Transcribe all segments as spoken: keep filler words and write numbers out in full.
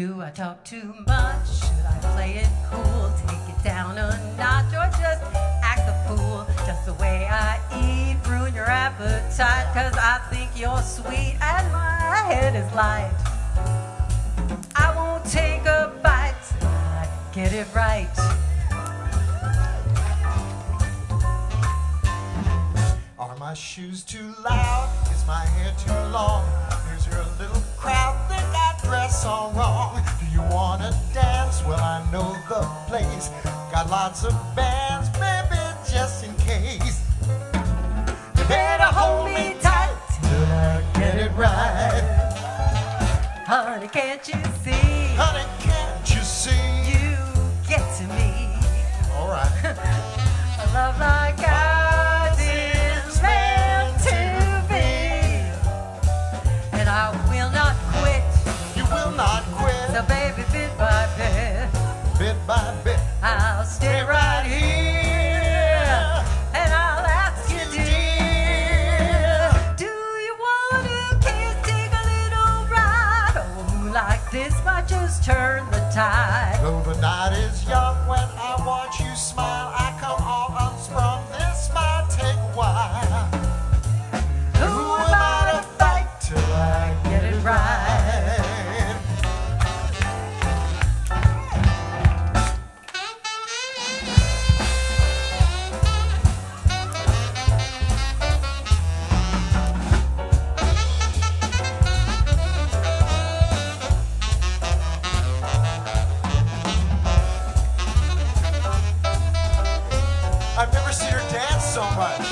Do I talk too much? Should I play it cool? Take it down a notch or just act the fool? Just the way I eat, ruin your appetite, 'cause I think you're sweet and my head is light. I won't take a bite till I get it right. Are my shoes too loud? Is my hair too long? Here's your little crowd, think I dress all wrong. Do you wanna dance? Well, I know the place. Got lots of bands, maybe just in case. You better hold me tight till I get it right. Honey, can't you see? Honey, can't you see? You get to me. All right. A love like ours is meant to be, and I will not quit. You will not quit. So baby, bit by bit, Bit by bit, I'll stay right here, and I'll ask you, dear, do you want to kiss? Take a little ride. Oh, who like this might just turn the tide. though the night is young, when I watch you smile, I come all unsprung. This might take a while. Who am I to fight Till I get it right? I've never seen her dance so much.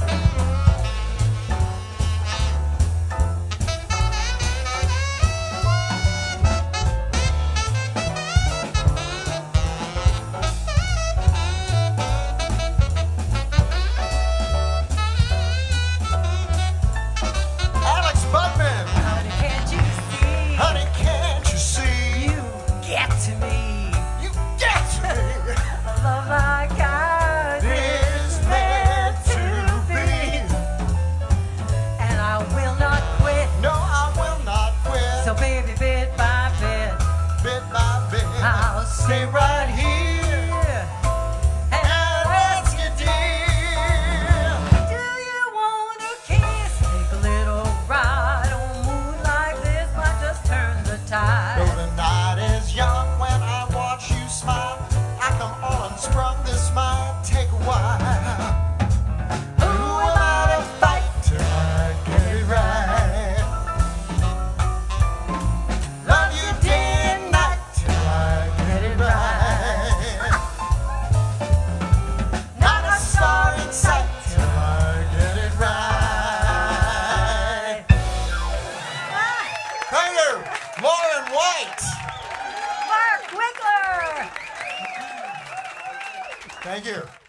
Alex Budman! Honey, can't you see? Honey, can't you see? You get to me. You get to me! A love like ours is meant to be, and I will not quit. No, I will not quit. So baby, bit by bit, Bit by bit, I'll stay right here and and ask you, dear. do you want a kiss? Take a little ride on a moon like this might just turn the Though tide. the night is young, when I watch you smile, I come all unsprung. This might take a while. Who am I to fight till I get it right? Love you day and night till I get it right. Not a star in sight till I get it right. Thank you, Lauren White. Mark Winkler! Thank you.